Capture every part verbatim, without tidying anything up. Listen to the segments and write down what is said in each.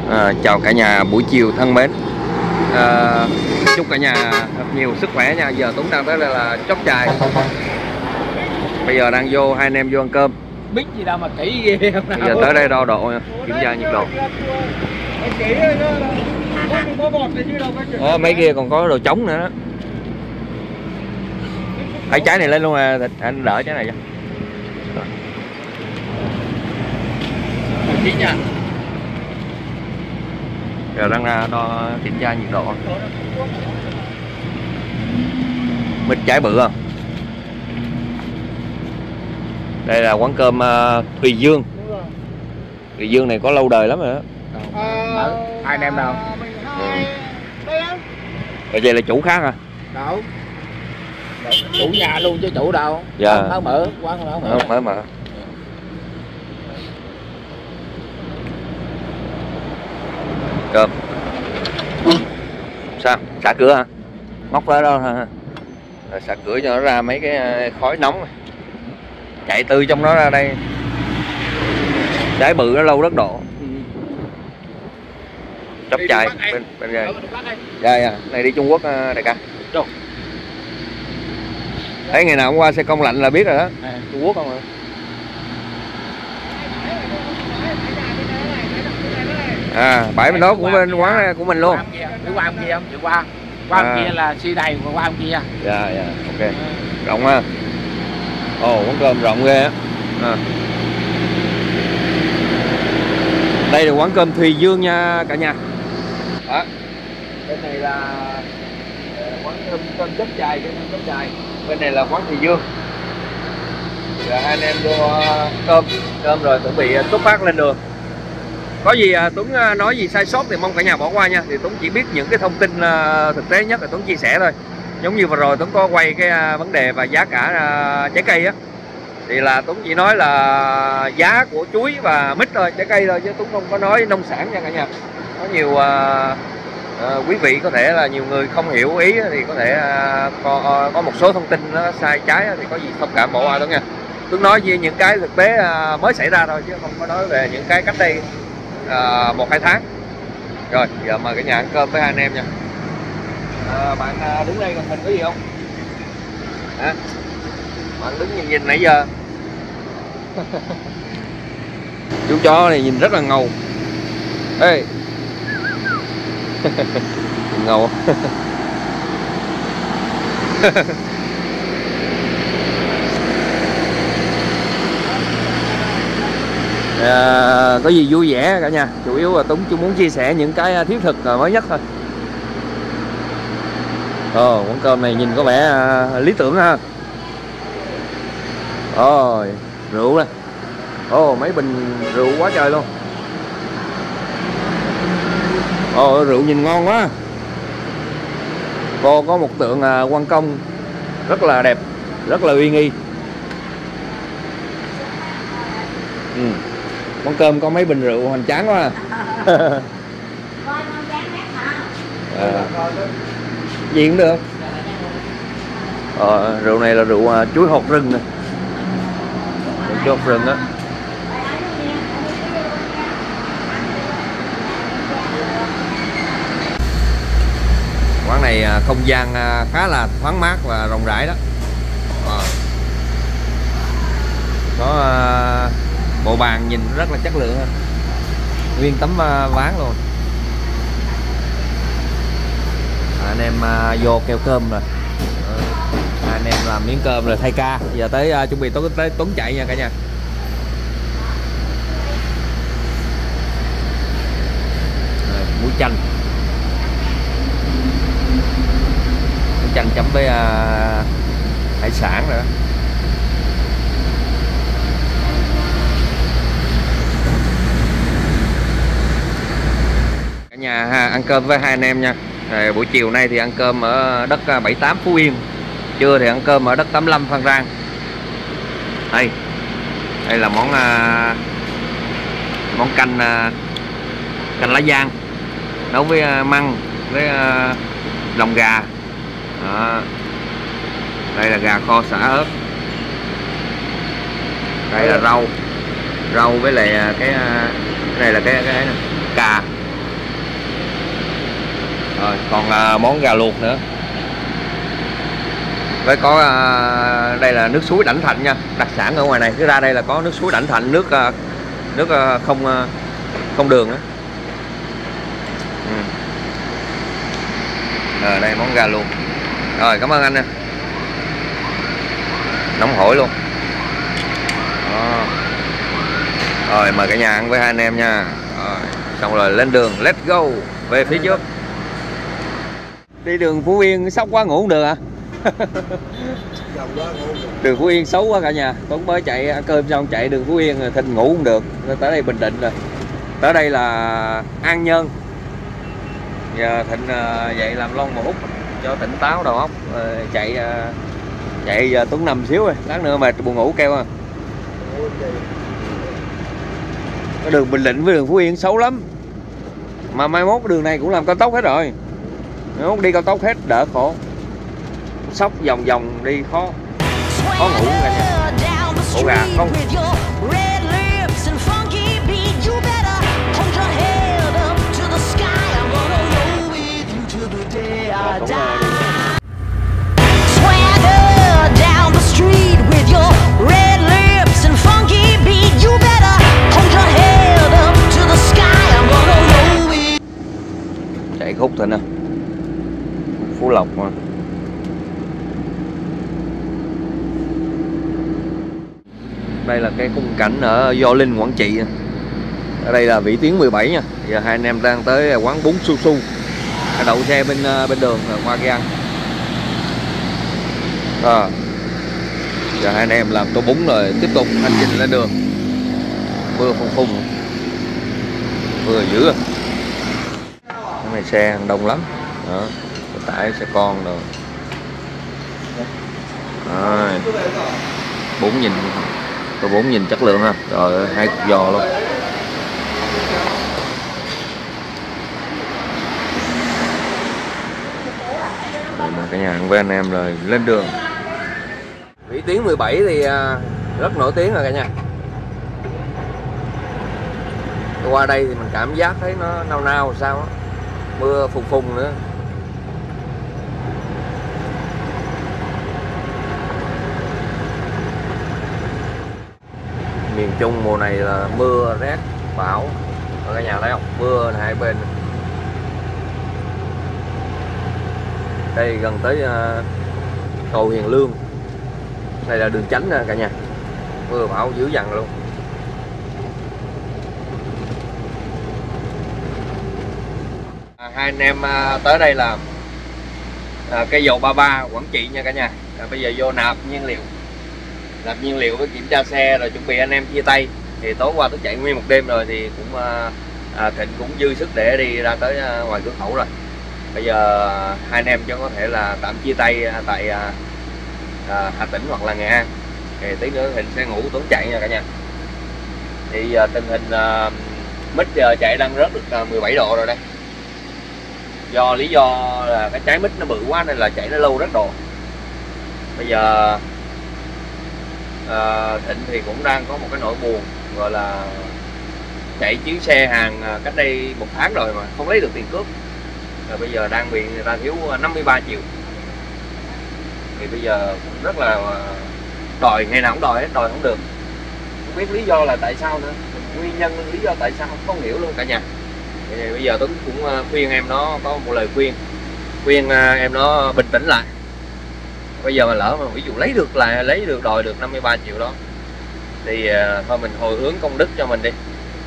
À, chào cả nhà buổi chiều thân mến. À, chúc cả nhà thật nhiều sức khỏe nha. Giờ Tuấn đang tới đây là Chóc Chài. Bây giờ đang vô, hai anh em vô ăn cơm. Biết gì đâu mà kỹ ghê. Bây giờ tới đây đo độ nha, kiểm tra nhiệt độ. À, mấy kia còn có đồ trống nữa đó. Hãy trái này lên luôn à, anh đỡ trái này cho. Chín nha. Giờ đang đo kiểm tra nhiệt độ. Mít trái bự không? Đây là quán cơm uh, Thùy Dương. Thùy Dương này có lâu đời lắm rồi đó. À, hai anh em đâu? Ừ. Ở đây là chủ khác à? Đâu? Chủ nhà luôn chứ chủ đâu? Dạ. Nó mở quán nó mở. Không, mở mở. Cơm. Sao? Xả cửa hả? Móc ra đó hả? Rồi xả cửa cho nó ra mấy cái khói nóng. Chạy từ trong đó ra đây. Trái bự nó lâu rất độ. Chóc Chài bên bên đây. Dạ dạ, này đi Trung Quốc đại ca. Thấy ngày nào cũng qua xe công lạnh là biết rồi đó. À, Trung Quốc không à? À, bãi bên đó cũng bên quán của mình luôn. Đi qua ông kia không? Đi qua. Qua ông À. kia là xi đầy, còn qua ông kia. Dạ dạ, ok. Rộng ha. Ồ, quán cơm rộng ghê á. À. Đây là quán cơm Thùy Dương nha cả nhà. Đó. Bên này là quán cơm cơm Chóc Chài, cơm Chóc Chài. Bên này là quán Thùy Dương. Giờ hai anh em vô cơm, cơm rồi chuẩn bị xuất phát lên đường. Có gì Tuấn nói gì sai sót thì mong cả nhà bỏ qua nha. Thì Tuấn chỉ biết những cái thông tin thực tế nhất là Tuấn chia sẻ thôi. Giống như vừa rồi Tuấn có quay cái vấn đề và giá cả trái cây á, thì là Tuấn chỉ nói là giá của chuối và mít thôi, trái cây thôi, chứ Tuấn không có nói nông sản nha cả nhà. Có nhiều uh, uh, quý vị có thể là nhiều người không hiểu ý thì có thể uh, có, uh, có một số thông tin nó sai trái thì có gì thông cảm bỏ qua Tuấn nha. Tuấn nói về những cái thực tế uh, mới xảy ra thôi chứ không có nói về những cái cách đây uh, một hai tháng. Rồi giờ mời cả nhà ăn cơm với hai anh em nha. À, bạn uh, đứng đây còn mình có gì không? Hả? Bạn đứng nhìn, nhìn nãy giờ. Chú chó này nhìn rất là ngầu. Ê. Ngầu. À, có gì vui vẻ cả nhà. Chủ yếu là Tuấn chỉ muốn chia sẻ những cái thiết thực mới nhất thôi. Ồ, quán cơm này nhìn có vẻ uh, lý tưởng ha. Ôi, rượu nè. Ồ, mấy bình rượu quá trời luôn. Ồ, rượu nhìn ngon quá. Cô có một tượng uh, Quan Công rất là đẹp, rất là uy nghi. Ừ. Quán cơm có mấy bình rượu hoành tráng quá à. À. Gì cũng được. Ờ, rượu này là rượu uh, chuối hột rừng nè. Chuối hột rừng á. Quán này uh, không gian uh, khá là thoáng mát và rộng rãi đó. À. Có uh, bộ bàn nhìn rất là chất lượng ha. Nguyên tấm uh, ván luôn. Anh em uh, vô kêu cơm rồi. Uh, anh em làm miếng cơm rồi thay ca. Giờ tới uh, chuẩn bị tới, tới Tuấn chạy nha cả nhà. Rồi, muối chanh. Muối chanh chấm với uh, hải sản nữa. Cả nhà ha, ăn cơm với hai anh em nha. Rồi, buổi chiều nay thì ăn cơm ở đất bảy tám Phú Yên, trưa thì ăn cơm ở đất tám lăm Phan Rang. Đây, đây là món uh, món canh uh, canh lá giang nấu với uh, măng với uh, lòng gà. Đó. Đây là gà kho xả ớt. Đây là rau, rau với lại cái, cái này là cái cái, cái cà Còn à, món gà luộc nữa. Với có à, đây là nước suối Đảnh Thạnh nha, đặc sản ở ngoài này. Cứ ra đây là có nước suối Đảnh Thạnh, nước à, nước à, không à, không đường đó. Ừ. Rồi đây món gà luộc. Rồi cảm ơn anh nha. Nóng hổi luôn. Đó. Rồi mời cả nhà ăn với hai anh em nha. Rồi, xong rồi lên đường, let's go về phía trước. Đi đường Phú Yên sốc quá ngủ không được à? Đường Phú Yên xấu quá cả nhà. Tuấn mới chạy ăn cơm xong chạy đường Phú Yên rồi Thịnh ngủ không được. Nên tới đây Bình Định rồi. Tới đây là An Nhơn. Giờ Thịnh dậy làm lon một hút cho tỉnh táo đầu óc. Chạy chạy giờ Tuấn nằm xíu rồi, lát nữa mệt buồn ngủ kêu à. Cái đường Bình Định với đường Phú Yên xấu lắm. Mà mai mốt đường này cũng làm cao tốc hết rồi. Mai mốt đi cao tốc hết đỡ khổ. Sóc vòng vòng đi khó. Khó ngủ cả nhà. Ổ gà không. Chạy khúc thôi nè. Phú Lộc mà. Đây là cái khung cảnh ở Gio Linh, Quảng Trị. Ở đây là Vĩ Tuyến mười bảy nha. Giờ hai anh em đang tới quán bún Su Su. Đậu xe bên bên đường rồi qua kia ăn. À. Giờ hai anh em làm tô bún rồi tiếp tục hành trình lên đường. Mưa phùng phùng. Mưa dữ à. Cái này xe đông lắm. Đó. Tải xe con rồi. Rồi. Bún nhìn. Tô bún nhìn chất lượng ha. Rồi hai cục giò luôn. Rồi mà cả nhà ăn với anh em rồi lên đường. Vĩ Tuyến mười bảy thì rất nổi tiếng rồi cả nhà. Qua đây thì mình cảm giác thấy nó nao nao sao đó. Mưa phùn phùn nữa. Miền Trung mùa này là mưa rét bão. Ở cả nhà thấy không? Mưa hai bên. Đây gần tới uh, cầu Hiền Lương. Đây là đường Chánh nè cả nhà. Mưa bão dữ dằn luôn. À, hai anh em uh, tới đây là uh, cây dầu ba mươi ba Quảng Trị nha cả nhà. À, bây giờ vô nạp nhiên liệu. Nạp nhiên liệu với kiểm tra xe rồi chuẩn bị anh em chia tay. Thì tối qua tôi chạy nguyên một đêm rồi thì cũng uh, à, Thịnh cũng dư sức để đi ra tới uh, ngoài cửa khẩu rồi. Bây giờ uh, hai anh em cho có thể là tạm chia tay uh, tại uh, uh, Hà Tĩnh hoặc là Nghệ An. Thì tí nữa Thịnh sẽ ngủ Tuấn chạy nha cả nhà. Thì uh, tình hình uh, mít giờ chạy đang rớt được uh, mười bảy độ rồi đây. Do lý do là cái trái mít nó bự quá nên là chạy nó lâu rất độ. Bây giờ À, Thịnh thì cũng đang có một cái nỗi buồn, gọi là chạy chuyến xe hàng cách đây một tháng rồi mà không lấy được tiền cước. Rồi bây giờ đang bị người ta thiếu năm mươi ba triệu. Thì bây giờ cũng rất là đòi, ngày nào cũng đòi hết, đòi không được. Không biết lý do là tại sao nữa, nguyên nhân lý do tại sao không hiểu luôn cả nhà. Thì bây giờ Tuấn cũng khuyên em nó có một lời khuyên, khuyên em nó bình tĩnh lại. Bây giờ mà lỡ mà ví dụ lấy được là lấy được đòi được năm mươi ba triệu đó thì uh, thôi mình hồi hướng công đức cho mình đi,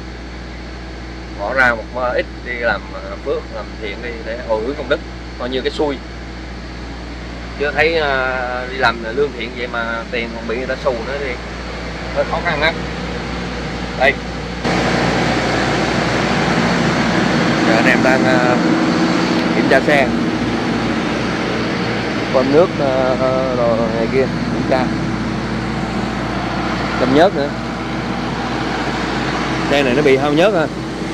bỏ ra một uh, ít đi làm uh, phước làm thiện đi để hồi hướng công đức, coi như cái xui chứ thấy uh, đi làm lương thiện vậy mà tiền còn bị người ta xù nữa thì hơi khó khăn lắm. Đây giờ anh em đang uh, kiểm tra xe, bơm nước uh, rồi này kia kiểm tra, cầm nhớt nữa. Xe này nó bị hao nhớt ha.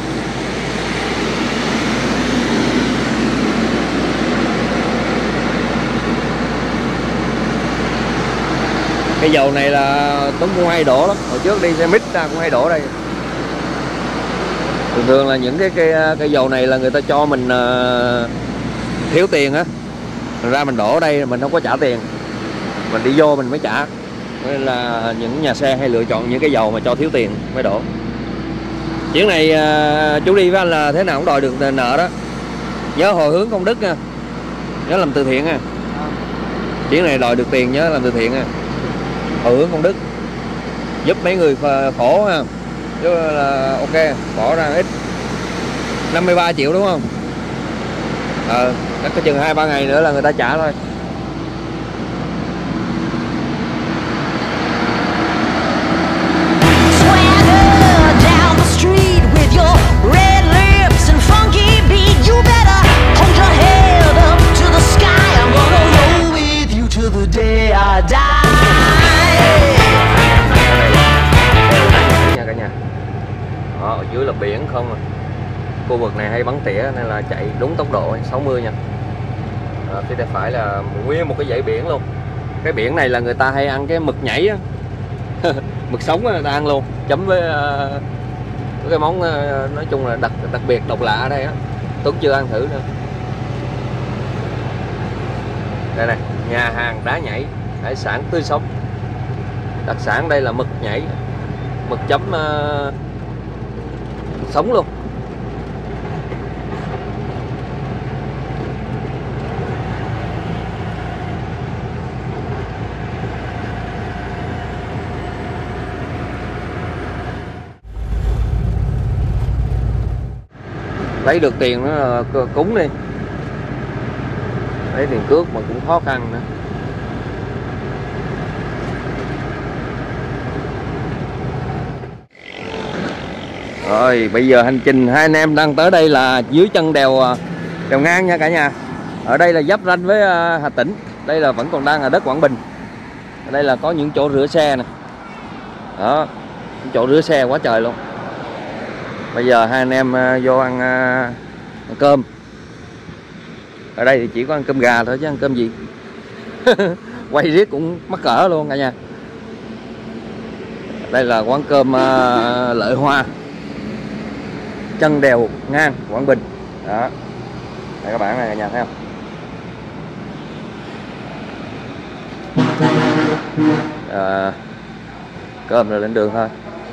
Cái dầu này là Tuấn cũng hay đổ lắm, hồi trước đi xe mít ta cũng hay đổ đây. Thường thường là những cái cây, cây dầu này là người ta cho mình uh, thiếu tiền á, ra mình đổ ở đây mình không có trả tiền, mình đi vô mình mới trả, nên là những nhà xe hay lựa chọn những cái dầu mà cho thiếu tiền mới đổ. Chuyến này à, chú đi với anh là thế nào cũng đòi được nợ đó, nhớ hồi hướng công đức nha, nhớ làm từ thiện nha. Chuyến này đòi được tiền nhớ làm từ thiện nha, hồi hướng công đức, giúp mấy người khổ ha, chứ là ok, bỏ ra ít. Năm mươi ba triệu đúng không? Ờ, chắc cái chừng hai ba ngày nữa là người ta trả thôi. Cả nhà. Đó, ở dưới là biển không à. Khu vực này hay bắn tỉa nên là chạy đúng tốc độ sáu mươi nha. Đó, phía tay phải là nguyên một cái dãy biển luôn. Cái biển này là người ta hay ăn cái mực nhảy á. Mực sống người ta ăn luôn, chấm với uh, cái món uh, nói chung là đặc đặc biệt độc lạ ở đây á. Tuấn chưa ăn thử nữa. Đây này, nhà hàng đá nhảy, hải sản tươi sống. Đặc sản đây là mực nhảy, mực chấm uh, sống luôn. Lấy được tiền nó cúng đi, lấy tiền cước mà cũng khó khăn nữa. Rồi bây giờ hành trình hai anh em đang tới đây là dưới chân đèo đèo ngang nha cả nhà. Ở đây là giáp ranh với Hà Tĩnh, đây là vẫn còn đang ở đất Quảng Bình. Ở đây là có những chỗ rửa xe nè, đó, những chỗ rửa xe quá trời luôn. Bây giờ hai anh em vô ăn, ăn cơm. Ở đây thì chỉ có ăn cơm gà thôi chứ ăn cơm gì. Quay riết cũng mắc cỡ luôn cả nhà. Đây là quán cơm uh, Lợi Hoa, chân đèo ngang Quảng Bình. Đó, đây các bạn này cả nhà thấy không? À, cơm rồi lên đường thôi.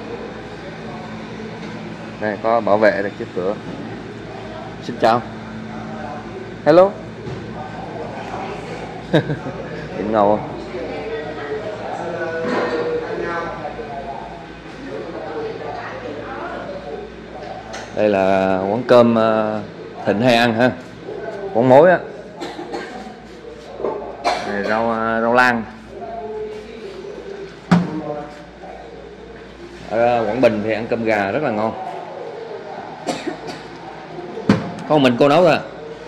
Đây có bảo vệ được trước cửa. Xin chào. Hello. Điểm ngầu không? Đây là quán cơm uh, Thịnh hay ăn ha, quán mối á. Này rau rau lang. Ở Quảng Bình thì ăn cơm gà rất là ngon. Con mình cô nấu thôi à?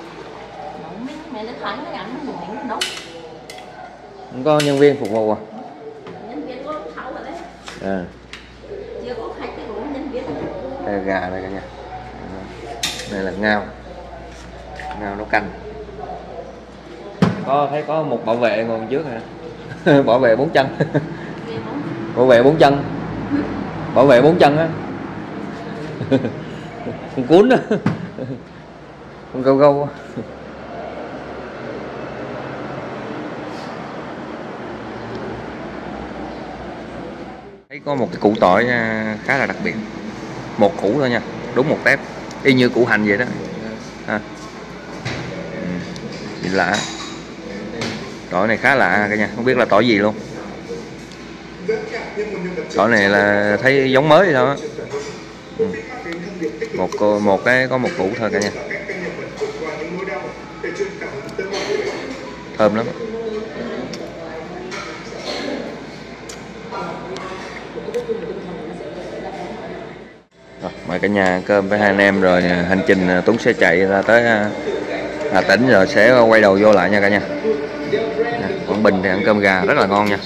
Không có nhân viên phục vụ à? Nhân viên có sáu rồi đấy. À. Chưa có khách cái đủ nhân viên. Đây là gà đây cả nhà. Đây là ngao. Ngao nấu canh. Có thấy có một bảo vệ ngồi trước hả? Bảo vệ bốn chân. Bảo vệ bốn chân. Bảo vệ bốn chân á. Con cuốn á. Con gâu gâu. Thấy có một cái củ tỏi khá là đặc biệt, một củ thôi nha, đúng một tép, y như củ hành vậy đó. À. Ừ. Lạ, tỏi này khá lạ cả nhà, không biết là tỏi gì luôn. Tỏi này là thấy giống mới thôi á. Ừ. Một một cái có một củ thôi cả nhà, thơm lắm. Rồi, mời cả nhà ăn cơm với hai anh em rồi hành trình Tuấn sẽ chạy ra tới Hà Tĩnh rồi sẽ quay đầu vô lại nha cả nhà. Quảng Bình thì ăn cơm gà rất là ngon nha.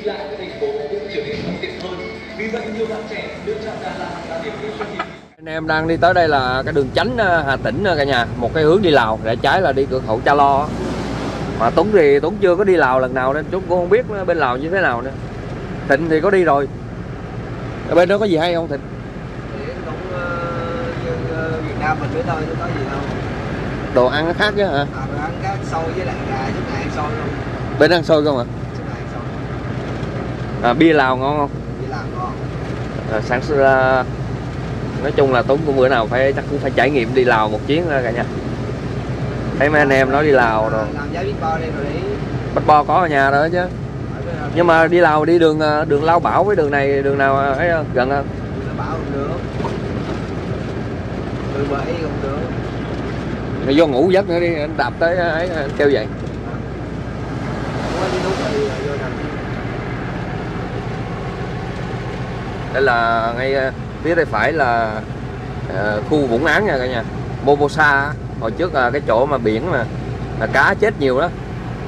Anh em đang đi tới đây là cái đường Chánh Hà Tĩnh cả nhà, một cái hướng đi Lào, rẽ trái là đi cửa khẩu Cha Lo. Mà Tuấn thì Tuấn chưa có đi Lào lần nào nên Tuấn cũng không biết bên Lào như thế nào nữa. Thịnh thì có đi rồi. Ở bên đó có gì hay không Thịnh? Thì cũng uh, như uh, Việt Nam mình biết thôi, chứ có gì đâu. đồ ăn nó khác chứ hả? À, đồ ăn cá xôi với lại gà, chút này ăn xôi luôn. Bên ăn xôi không hả? Chút này ăn xôi. À, bia Lào ngon không? Bia Lào ngon. À, sáng uh, nói chung là Tuấn cũng bữa nào phải chắc cũng phải trải nghiệm đi Lào một chuyến ra cả nhà. Thấy mấy anh em nói đi Lào rồi. Làm giá biết bo đây rồi đi. Bách Bo có ở nhà rồi đó chứ. Nhưng mà đi Lào đi đường đường Lao Bảo với đường này đường nào ấy gần không? Đường Lao Bảo không được. Đường Bảy không được. Mày vô ngủ giấc nữa đi, anh đạp tới ấy anh kêu vậy. Đây là ngay phía tay phải là uh, khu Vũng Áng nha cả nhà. Momosa hồi trước là cái chỗ mà biển mà là cá chết nhiều đó.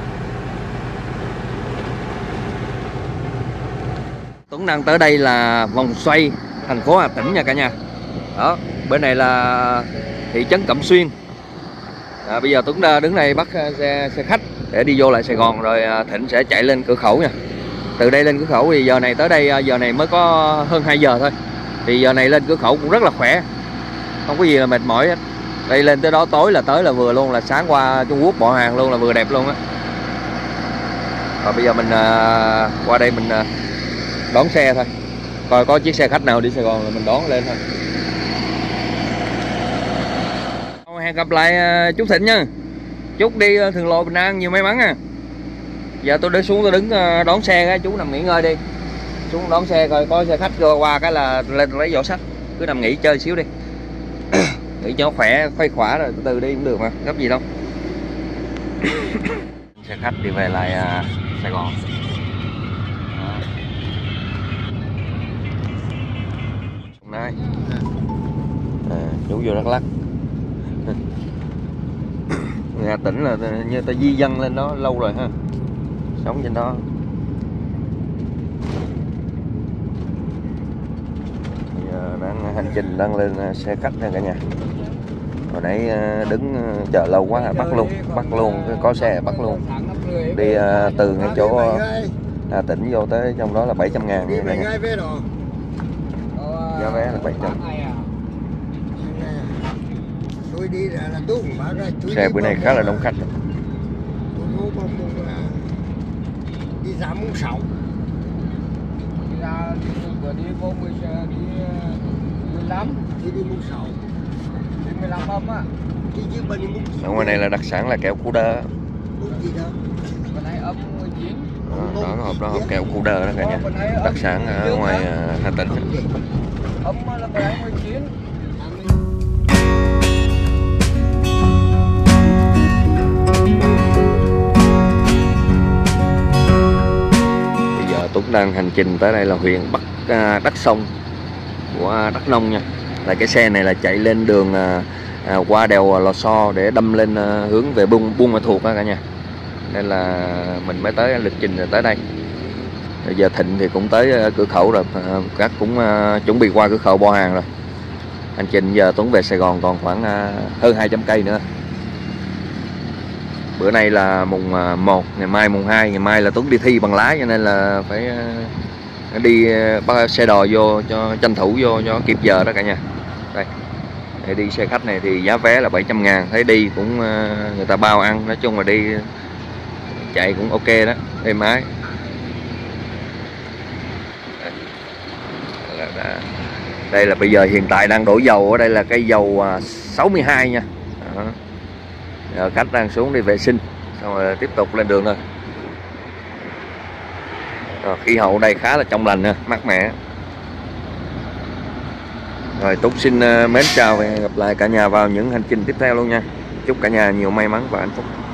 Tuấn đang tới đây là vòng xoay thành phố Hà Tĩnh nha cả nhà. Đó, bên này là thị trấn Cẩm Xuyên. À, bây giờ Tuấn đứng đây bắt xe, xe khách để đi vô lại Sài Gòn, rồi Thịnh sẽ chạy lên cửa khẩu nha. Từ đây lên cửa khẩu thì giờ này tới đây giờ này mới có hơn hai giờ thôi. Thì giờ này lên cửa khẩu cũng rất là khỏe, không có gì là mệt mỏi hết. Đây lên tới đó tối là tới là vừa luôn, là sáng qua Trung Quốc bỏ hàng luôn là vừa đẹp luôn á. Rồi bây giờ mình à, qua đây mình à, đón xe thôi, coi có chiếc xe khách nào đi Sài Gòn là mình đón lên thôi. Hẹn gặp lại chú Thịnh nha. Chúc đi thường lộ bình an, nhiều may mắn nha. Giờ tôi đi xuống tôi đứng đón xe cái chú nằm nghỉ ngơi đi. Xuống đón xe coi có xe khách qua cái là lên lấy vỏ sách. Cứ nằm nghỉ chơi xíu đi. Nghỉ cho khỏe, khuây khỏa rồi từ từ đi cũng được mà, gấp gì đâu. Xe khách đi về lại uh, Sài Gòn. Đây. À, chú vô Đắk Lắk. Người Hà Tĩnh là như ta di dân lên đó lâu rồi ha, sống trên đó. Bây giờ đang hành trình đang lên xe khách nha cả nhà. Hồi nãy đứng chờ lâu quá bắt luôn, bắt luôn, có xe bắt luôn. Đi từ ngay chỗ Hà Tĩnh vô tới trong đó là bảy trăm ngàn nha cả nhà. Giá vé là bảy trăm. Xe bữa nay khá là đông khách. Đi ra muốn sầu. Đi ra vừa đi vô mười đi mười lăm, đi đi muốn sầu. Đi mười lăm âm á. Đi chứ bên đi muốn. Ở ngoài này là đặc sản là kẹo cu đơ. Muốn gì đâu. Bên này âm mười chín. Đó, đó hộp đó hộp kẹo cu đơ đó cả nhà. Đặc sản ở ngoài Hà Tĩnh. Âm là bên này mười chín. Tuấn đang hành trình tới đây là huyện Bắc à, Đắk Sông của Đắk Nông nha. Là cái xe này là chạy lên đường à, à, qua đèo Lò Xo để đâm lên à, hướng về Buôn Buôn Ma Thuột đó cả nhà. Nên là mình mới tới lịch trình rồi tới đây. Rồi giờ Thịnh thì cũng tới à, cửa khẩu rồi, à, các cũng à, chuẩn bị qua cửa khẩu bỏ hàng rồi. Hành trình giờ Tuấn về Sài Gòn còn khoảng à, hơn hai trăm cây nữa. Bữa nay là mùng một, ngày mai mùng hai, ngày mai là Tuấn đi thi bằng lái cho nên là phải đi bắt xe đò vô cho tranh thủ vô cho kịp giờ đó cả nhà. Đây, để đi xe khách này thì giá vé là bảy trăm ngàn, thấy đi cũng người ta bao ăn, nói chung là đi chạy cũng ok đó, êm ái. Đây là bây giờ hiện tại đang đổ dầu, ở đây là cây dầu sáu mươi hai nha. Đó. Giờ khách đang xuống đi vệ sinh xong rồi tiếp tục lên đường thôi. Rồi, khí hậu đây khá là trong lành nha, mát mẻ. Rồi Tuấn xin mến chào và hẹn gặp lại cả nhà vào những hành trình tiếp theo luôn nha. Chúc cả nhà nhiều may mắn và hạnh phúc.